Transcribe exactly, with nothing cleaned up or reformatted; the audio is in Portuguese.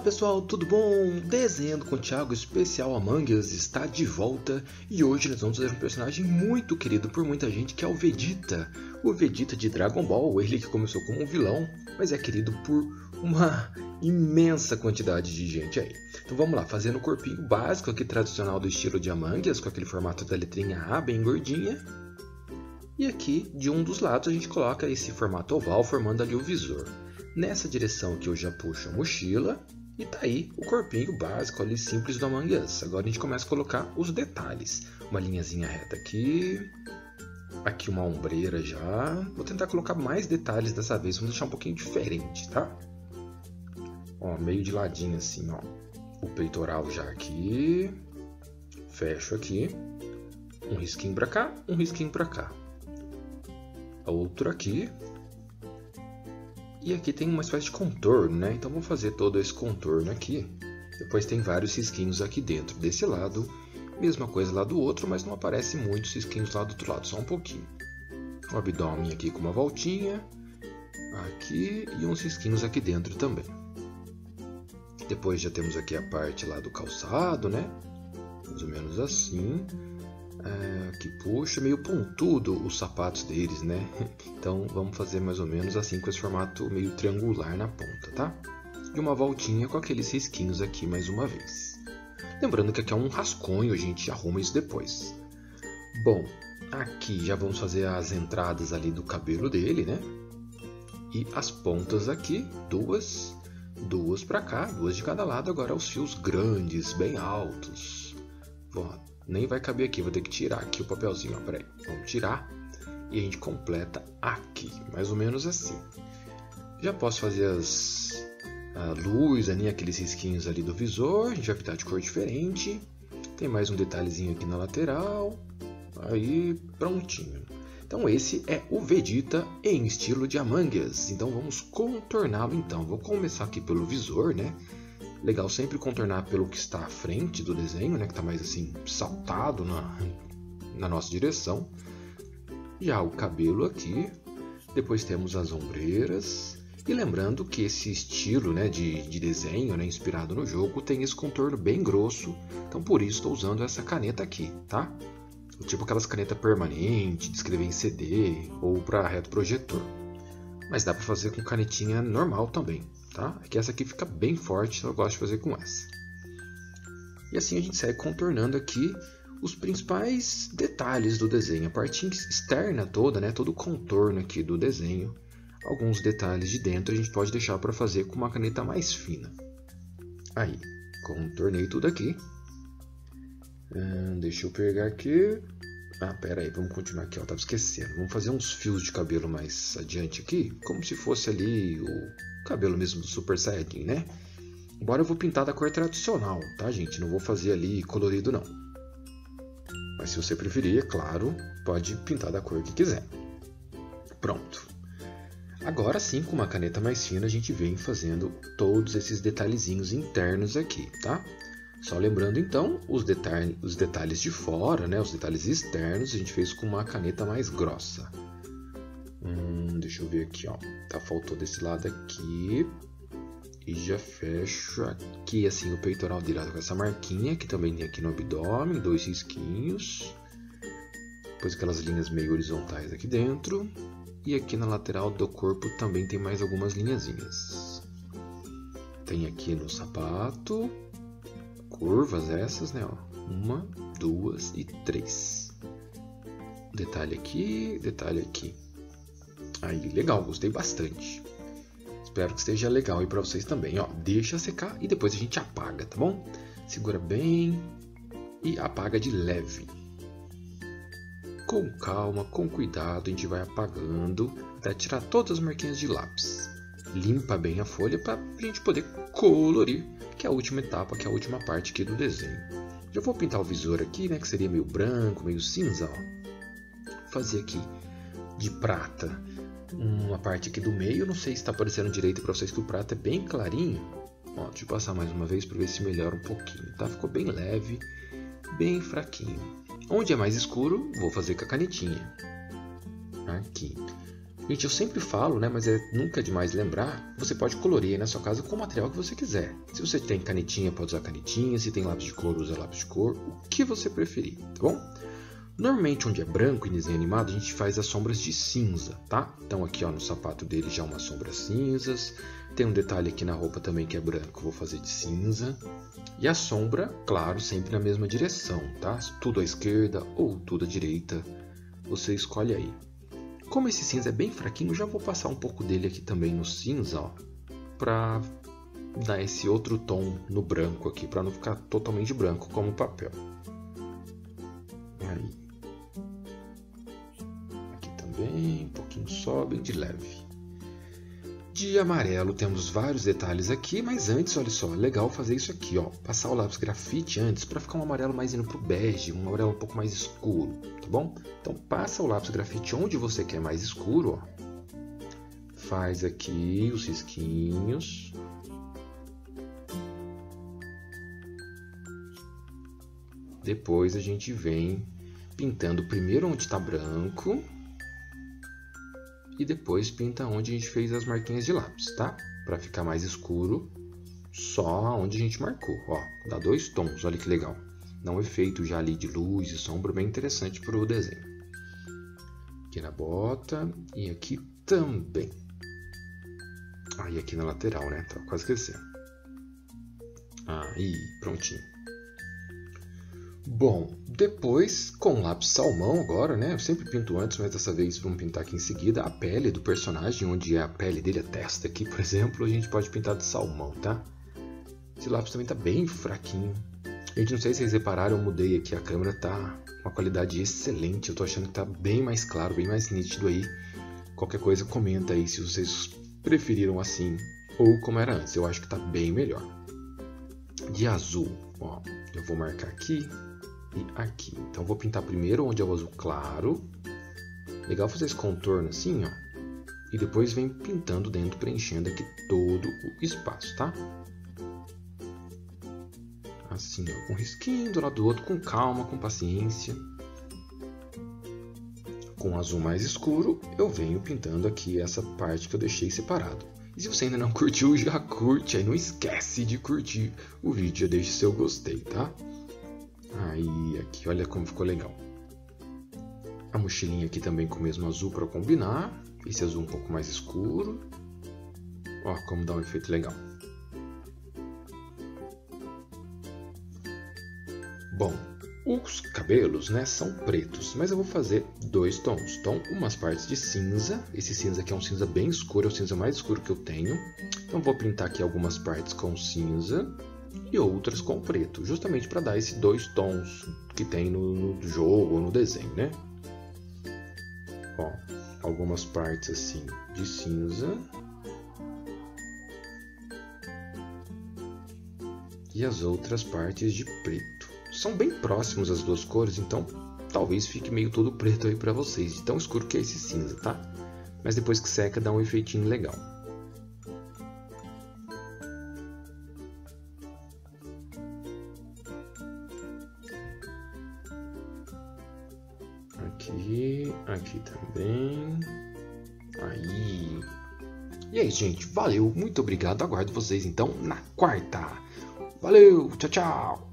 pessoal, tudo bom? Desenhando com o Thiago especial Among Us está de volta e hoje nós vamos fazer um personagem muito querido por muita gente que é o Vegeta. O Vegeta de Dragon Ball, ele que começou como um vilão, mas é querido por uma imensa quantidade de gente aí. Então vamos lá, fazendo o corpinho básico aqui tradicional do estilo de Among Us, com aquele formato da letrinha A bem gordinha. E aqui de um dos lados a gente coloca esse formato oval formando ali o visor. Nessa direção aqui eu já puxo a mochila e tá aí o corpinho básico ali simples do Among Us. Agora a gente começa a colocar os detalhes. Uma linhazinha reta aqui, aqui uma ombreira já. Vou tentar colocar mais detalhes dessa vez, vamos deixar um pouquinho diferente, tá? Ó, meio de ladinho assim, ó. O peitoral já aqui. Fecho aqui. Um risquinho pra cá, um risquinho pra cá. Outro aqui. E aqui tem uma espécie de contorno, né? Então vou fazer todo esse contorno aqui. Depois tem vários risquinhos aqui dentro desse lado. Mesma coisa lá do outro, mas não aparece muitos risquinhos lá do outro lado, só um pouquinho. O abdômen aqui com uma voltinha. Aqui e uns risquinhos aqui dentro também. Depois já temos aqui a parte lá do calçado, né? Mais ou menos assim. É, que puxa, meio pontudo os sapatos deles, né? Então vamos fazer mais ou menos assim com esse formato meio triangular na ponta, tá? E uma voltinha com aqueles risquinhos aqui mais uma vez. Lembrando que aqui é um rascunho, a gente arruma isso depois. Bom, aqui já vamos fazer as entradas ali do cabelo dele, né? E as pontas aqui, duas, duas pra cá, duas de cada lado. Agora os fios grandes, bem altos. Bom, nem vai caber aqui, vou ter que tirar aqui o papelzinho, ó, peraí. Vamos tirar e a gente completa aqui, mais ou menos assim. Já posso fazer as a luz, ali, aqueles risquinhos ali do visor, a gente vai pintar de cor diferente. Tem mais um detalhezinho aqui na lateral, aí prontinho. Então esse é o Vegeta em estilo de Among Us, então vamos contorná-lo então. Vou começar aqui pelo visor, né? Legal sempre contornar pelo que está à frente do desenho, né, que está mais assim saltado na, na nossa direção. Já o cabelo aqui, depois temos as ombreiras. E lembrando que esse estilo, né, de, de desenho, né, inspirado no jogo tem esse contorno bem grosso, então por isso estou usando essa caneta aqui, tá? Tipo aquelas canetas permanentes de escrever em C D ou para reto projetor. Mas dá para fazer com canetinha normal também. Tá? É que essa aqui fica bem forte, então eu gosto de fazer com essa. E assim a gente segue contornando aqui os principais detalhes do desenho. A parte externa toda, né? Todo o contorno aqui do desenho. Alguns detalhes de dentro a gente pode deixar para fazer com uma caneta mais fina. Aí, contornei tudo aqui. Hum, deixa eu pegar aqui. Ah, pera aí, vamos continuar aqui, ó, tava esquecendo. Vamos fazer uns fios de cabelo mais adiante aqui, como se fosse ali o cabelo mesmo do Super Saiyajin, né? Embora eu vou pintar da cor tradicional, tá, gente? Não vou fazer ali colorido, não. Mas se você preferir, é claro, pode pintar da cor que quiser. Pronto. Agora sim, com uma caneta mais fina, a gente vem fazendo todos esses detalhezinhos internos aqui, tá? Só lembrando então, os, detalhe, os detalhes de fora, né, os detalhes externos, a gente fez com uma caneta mais grossa. Hum, deixa eu ver aqui, ó. Tá, faltou desse lado aqui. E já fecho aqui, assim, o peitoral direto com essa marquinha, que também tem aqui no abdômen, dois risquinhos. Depois aquelas linhas meio horizontais aqui dentro. E aqui na lateral do corpo também tem mais algumas linhazinhas. Tem aqui no sapato. Curvas essas, né? Ó. Uma, duas e três. Detalhe aqui, detalhe aqui. Aí, legal, gostei bastante. Espero que esteja legal aí pra vocês também, ó. Deixa secar e depois a gente apaga, tá bom? Segura bem e apaga de leve. Com calma, com cuidado, a gente vai apagando até tirar todas as marquinhas de lápis. Limpa bem a folha para a gente poder colorir, que é a última etapa, que é a última parte aqui do desenho. Já vou pintar o visor aqui, né, que seria meio branco, meio cinza, ó. Vou fazer aqui de prata uma parte aqui do meio, não sei se está aparecendo direito para vocês que o prata é bem clarinho. Ó, deixa eu passar mais uma vez para ver se melhora um pouquinho, tá? Ficou bem leve, bem fraquinho. Onde é mais escuro, vou fazer com a canetinha. Aqui. Gente, eu sempre falo, né, mas é nunca demais lembrar, você pode colorir aí na sua casa com o material que você quiser. Se você tem canetinha, pode usar canetinha, se tem lápis de cor, usa lápis de cor, o que você preferir, tá bom? Normalmente, onde é branco em desenho animado, a gente faz as sombras de cinza, tá? Então aqui ó, no sapato dele já umas sombras cinzas, tem um detalhe aqui na roupa também que é branco, vou fazer de cinza. E a sombra, claro, sempre na mesma direção, tá? Tudo à esquerda ou tudo à direita, você escolhe aí. Como esse cinza é bem fraquinho, já vou passar um pouco dele aqui também no cinza, ó, pra dar esse outro tom no branco aqui, pra não ficar totalmente branco como o papel. Aí. Aqui também, um pouquinho só, bem de leve. De amarelo temos vários detalhes aqui, mas antes, olha só, é legal fazer isso aqui, ó, passar o lápis grafite antes para ficar um amarelo mais indo pro bege, um amarelo um pouco mais escuro, tá bom? Então passa o lápis grafite onde você quer mais escuro, ó. Faz aqui os risquinhos. Depois a gente vem pintando primeiro onde está branco. E depois pinta onde a gente fez as marquinhas de lápis, tá? Para ficar mais escuro, só onde a gente marcou, ó. Dá dois tons, olha que legal. Dá um efeito já ali de luz e sombra bem interessante para o desenho. Aqui na bota e aqui também. Ah, e aqui na lateral, né? Tá quase esquecendo. Aí, prontinho. Bom, depois, com lápis salmão agora, né? Eu sempre pinto antes, mas dessa vez vamos pintar aqui em seguida a pele do personagem, onde é a pele dele, a testa aqui, por exemplo, a gente pode pintar de salmão, tá? Esse lápis também tá bem fraquinho. Gente, não sei se vocês repararam, eu mudei aqui, a câmera tá com uma qualidade excelente, eu tô achando que tá bem mais claro, bem mais nítido aí. Qualquer coisa, comenta aí se vocês preferiram assim ou como era antes, eu acho que tá bem melhor. De azul, ó, eu vou marcar aqui e aqui. Então vou pintar primeiro onde é o azul claro. Legal fazer esse contorno assim, ó. E depois vem pintando dentro, preenchendo aqui todo o espaço, tá? Assim, ó, um risquinho do lado do outro, com calma, com paciência. Com o azul mais escuro, eu venho pintando aqui essa parte que eu deixei separado. E se você ainda não curtiu, já curte aí, não esquece de curtir o vídeo, já deixa seu gostei, tá? Aí, aqui, olha como ficou legal. A mochilinha aqui também com o mesmo azul para combinar. Esse azul um pouco mais escuro. Ó, como dá um efeito legal. Bom, os cabelos, né, são pretos, mas eu vou fazer dois tons. Então, umas partes de cinza. Esse cinza aqui é um cinza bem escuro, é o cinza mais escuro que eu tenho. Então, vou pintar aqui algumas partes com cinza e outras com preto, justamente para dar esses dois tons que tem no, no jogo ou no desenho, né? Ó, algumas partes assim de cinza e as outras partes de preto. São bem próximos as duas cores, então talvez fique meio todo preto aí para vocês, de tão escuro que é esse cinza, tá? Mas depois que seca dá um efeitinho legal. Aqui, aqui também. Aí. E é isso, gente. Valeu, muito obrigado. Aguardo vocês então na quarta. Valeu, tchau, tchau.